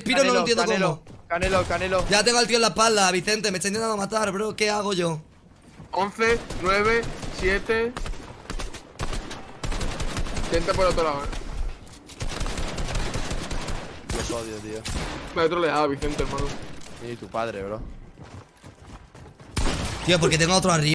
respiro, no lo entiendo Canelo, cómo. Canelo. Ya tengo al tío en la espalda, Vicente. Me está intentando matar, bro. ¿Qué hago yo? 11, 9, 7. Siente por otro lado, Los odio, tío. Me he troleado, Vicente, hermano. Y tu padre, bro. Tío, porque tengo otro arriba.